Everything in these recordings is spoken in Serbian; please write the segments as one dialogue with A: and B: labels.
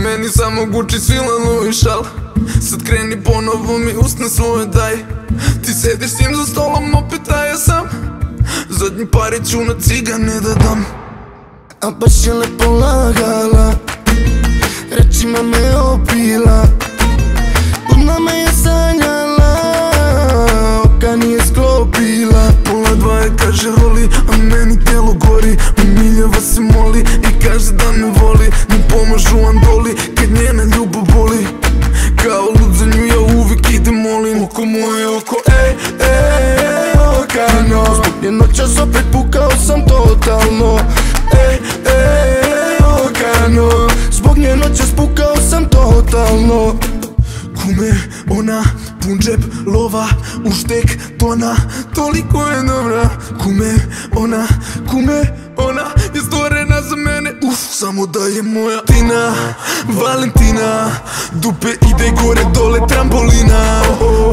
A: meni samo Gucci, svila, Louis, šal. Sad kreni ponovo mi usne svoje daj. Ti sediš s njim za stolom, opet a ja sam. Zadnji pare ću na cigane da dam.
B: A baš je lepo lagala, rečima me opila, budna me je sanjala, oka nije sklopila.
A: Pola dva je kaže roli, a meni telo gori. Umiljava se moli i kaže da me voli. Ne pomažu andoli kad njena ljubav boli. Kao lud za nju ja uvijek idem molim. Oko moje oko, ej, ej, okano.
B: Zbog nje noćas opet pukao sam totalno.
A: Ej, ej, okano.
B: Zbog nje noćas pukao sam totalno.
A: Kume, ona, pun džep, lova, uštek, tona, toliko je dobra. Kume, ona je stvorena za mene. Samo da je moja Tina, Valentina. Dupe ide gore dole trambolina.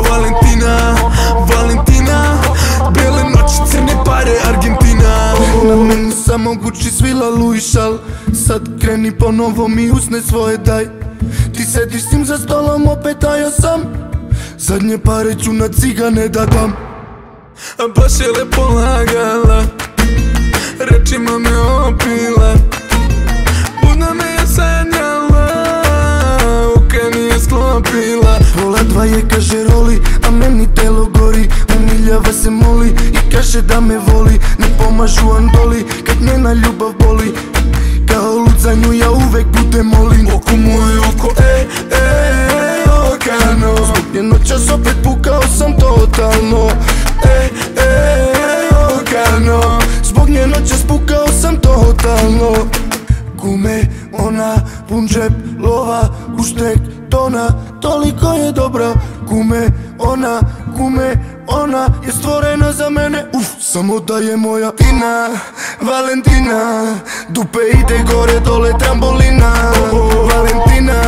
A: Valentina, bele noći, crne pare, Argentina.
B: Na meni samo Gucci, svila, Louis, šal. Sad kreni ponovo mi usne svoje daj. Ti sediš s njim za stolom, opet a ja sam. Zadnje pare ću na cigane da dam.
A: A baš je lepo lagala, rečima me opila, budna me je sanjala, oka nije sklopila.
B: Pola dva je kaže roli, a meni telo gori. Umiljava se moli i kaže da me voli. Ne pomažu andoli kad njena ljubav boli. Kao lud za nju ja uvek budem molim.
A: Oko moje oko, ej, ej, okano.
B: Zbog nje noćas opet pukao sam totalno.
A: Ej, ej, okano.
B: Zbog nje noćas pukao sam totalno. Kume, ona, pun džep, lova, uštek, tona, toliko je dobra. Kume, ona je stvorena za mene. Samo da je moja Tina, Valentina. Dupe ide gore dole trambolina. Valentina,